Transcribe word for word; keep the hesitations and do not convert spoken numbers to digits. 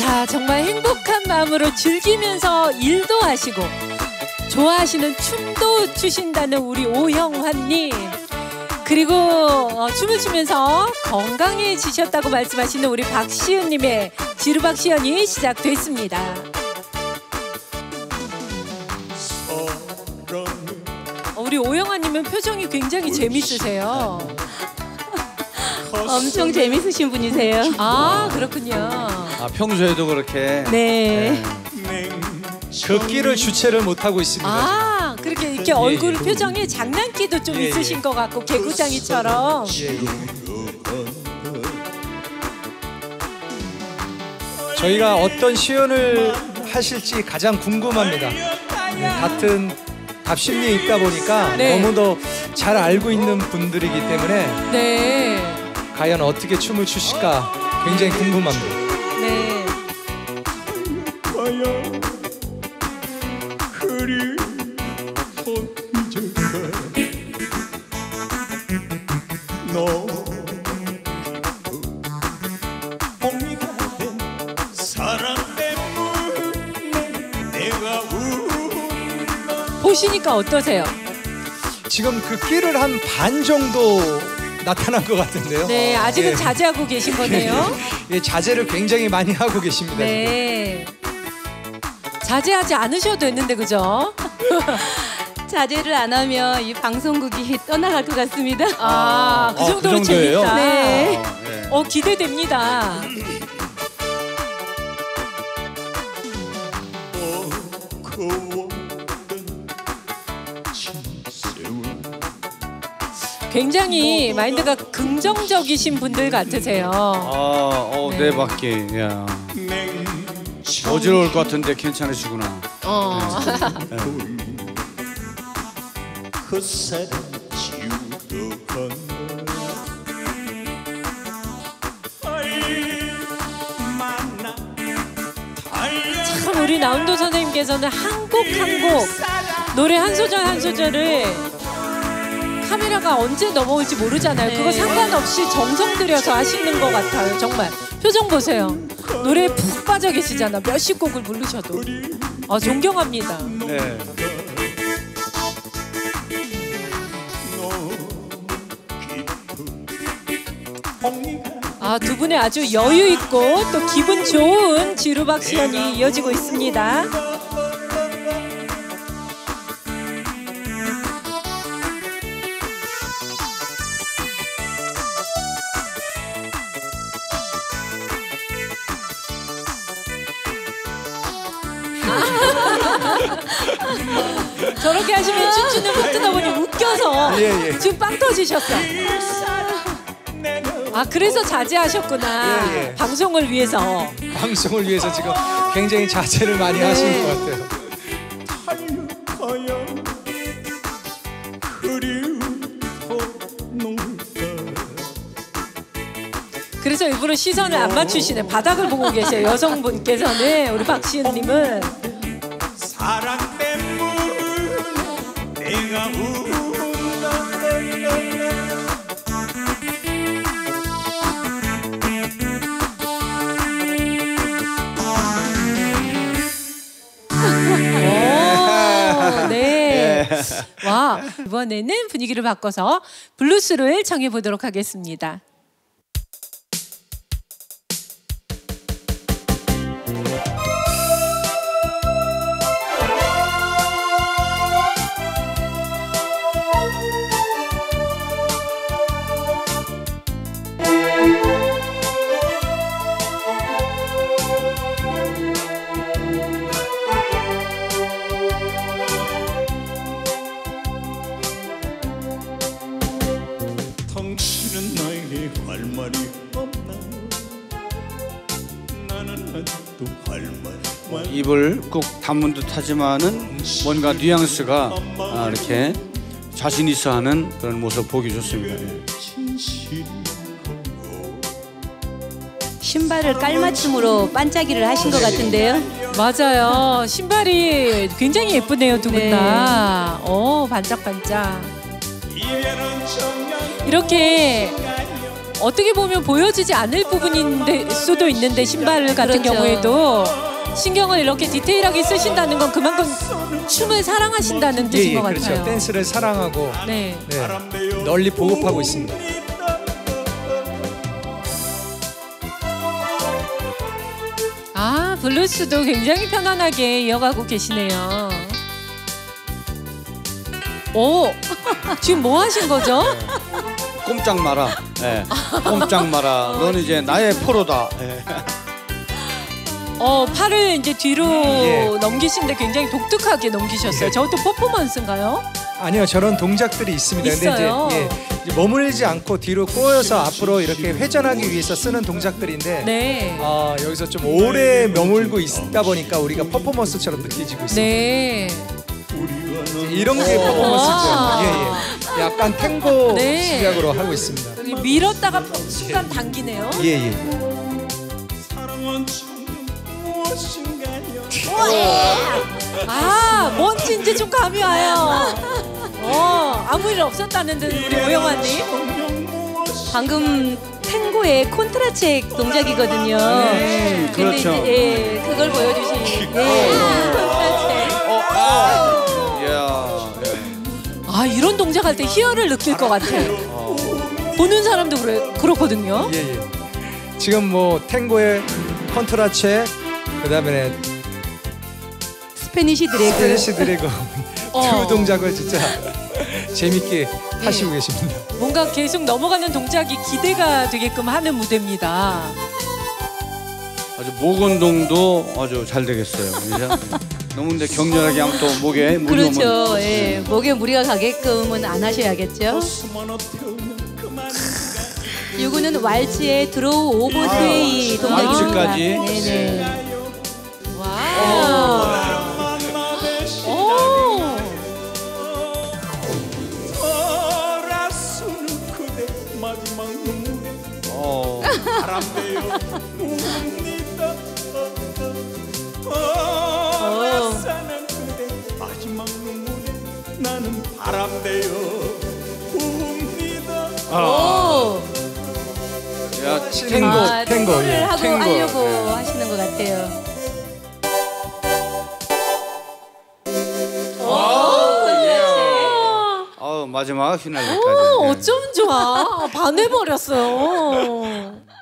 자, 정말 행복한 마음으로 즐기면서 일도 하시고 좋아하시는 춤도 추신다는 우리 오형환님, 그리고 어, 춤을 추면서 건강해지셨다고 말씀하시는 우리 박시은님의 지루박시연이 시작됐습니다. 어, 우리 오형환님은 표정이 굉장히 재밌으세요. 엄청 재밌으신 분이세요. 아, 그렇군요. 아, 평소에도 그렇게. 네. 네. 걷기를 주체를 못하고 있습니다. 아, 그렇게 이렇게 얼굴 표정에 장난기도 좀 예, 예. 있으신 것 같고 개구장이처럼. 예, 예. 저희가 어떤 시연을 하실지 가장 궁금합니다. 네, 같은 답심리에 있다 보니까 네. 너무도 잘 알고 있는 분들이기 때문에 네. 과연 어떻게 춤을 추실까 굉장히 궁금합니다. 네. 보시니까 어떠세요? 지금 그 끼를 한 반 정도 나타난 것 같은데요. 네, 아직은 예. 자제하고 계신 거네요. 예, 자제를 굉장히 많이 하고 계십니다. 네. 자제하지 않으셔도 됐는데, 그죠? 자제를 안 하면 이 방송국이 떠나갈 것 같습니다. 아, 그 아, 정도로 그 정도예요? 재밌다. 네. 아, 네. 어, 기대됩니다. 굉장히 마인드가 긍정적이신 분들 같으세요. 아, 어, 네, 밖에. 야. 어지러울 것 같은데 괜찮으시구나. 어. 네. 참 우리 나운도 선생님께서는 한 곡 한 곡 노래 한 소절 한 소절을 카메라가 언제 넘어올지 모르잖아요. 그거 상관없이 정성 들여서 하시는 것 같아요. 정말 표정 보세요. 노래에 푹 빠져 계시잖아. 몇십 곡을 부르셔도. 아, 존경합니다. 네. 아, 두 분의 아주 여유 있고 또 기분 좋은 지루박 시연이 이어지고 있습니다. 저렇게 하시면 춤추는 거 뜯어보니 웃겨서 예, 예. 지금 빵 터지셨어. 아, 그래서 자제하셨구나. 예, 예. 방송을 위해서. 방송을 위해서 지금 굉장히 자제를 많이 네. 하시는 것 같아요. 그래서 일부러 시선을 안 맞추시네. 바닥을 보고 계세요. 여성분께서는 우리 박시은님은. 사랑 때문에 내가 운다. 오, 네. 와, 이번에는 분위기를 바꿔서 블루스를 청해 보도록 하겠습니다. 당신은 나에게 할 말이 없나요? 나는 아직도 할 말만. 입을 꼭 다문 듯하지만은 뭔가 뉘앙스가 아, 이렇게 자신 있어 하는 그런 모습 보기 좋습니다. 예. 신발을 깔맞춤으로 반짝이를 하신 것 같은데요. 맞아요. 신발이 굉장히 예쁘네요, 두 분 네. 다. 오, 반짝반짝. 이렇게 어떻게 보면 보여지지 않을 부분인데 수도 있는데 신발 같은 그렇죠. 경우에도 신경을 이렇게 디테일하게 쓰신다는 건 그만큼 춤을 사랑하신다는 뜻인 예, 예, 것 그렇죠. 같아요. 댄스를 사랑하고 네. 네, 널리 보급하고 있습니다. 아, 블루스도 굉장히 편안하게 이어가고 계시네요. 오, 지금 뭐 하신 거죠? 꼼짝 마라. 예. 꼼짝 마라. 너는 이제 나의 포로다. 예. 어, 팔을 이제 뒤로 예. 넘기시는데 굉장히 독특하게 넘기셨어요. 예. 저것도 퍼포먼스인가요? 아니요, 저런 동작들이 있습니다. 있어요. 근데 이제, 예, 이제 머물리지 않고 뒤로 꼬여서 앞으로 이렇게 회전하기 위해서 쓰는 동작들인데 네. 아, 여기서 좀 오래 머물고 있다 보니까 우리가 퍼포먼스처럼 느껴지고 있습니다. 네. 이제 이런 게 퍼포먼스죠. 예, 예. 약간 탱고 네. 시작으로 하고 있습니다. 여기 밀었다가 순간 당기네요. 예, 예. 사랑은 참 무엇인가요? 아, 뭔지 이제 좀 감이 와요. 어, 아무 일 없었다는 듯 우리 오영환님. 방금 탱고의 콘트라책 동작이거든요. 음, 근데 그렇죠. 이제 예, 그걸 보여주신 예, 콘트라책. 어, 아. 이야, 예. 아, 이런 동작할 때 희열을 느낄 것 같아요. 보는 사람도 그래, 그렇거든요. 예, 예. 지금 뭐 탱고의 컨트라체, 그다음에 스페니시 드래그. 스페니시 드래곤 어. 두 동작을 진짜 재밌게 하시고 계십니다. 뭔가 계속 넘어가는 동작이 기대가 되게끔 하는 무대입니다. 아주 목 운동도 아주 잘 되겠어요. 이제 너무 근데 격렬하게 하면 또 목에 무리 오면 그렇죠. 예, 목에 무리가 가게끔은 안 하셔야겠죠. 수많아 태우면 그만. 이거는 왈츠의 드로우 오버 스웨이 동작입니다. 왈츠까지? 네네. 와우. 오. 돌아서는 그대 마지막 눈물에 어. 바람대요 웁니다. 돌아서는 그대 마지막 눈물에 나는 바람대요 웁니다. 오. 야, 탱고, 아, 탱고, 탱고를 예. 하고 탱고, 하려고 예. 하시는 것 같아요. 아우 마지막 오, 휘날리까지. 어쩜 좋아. 반해버렸어요.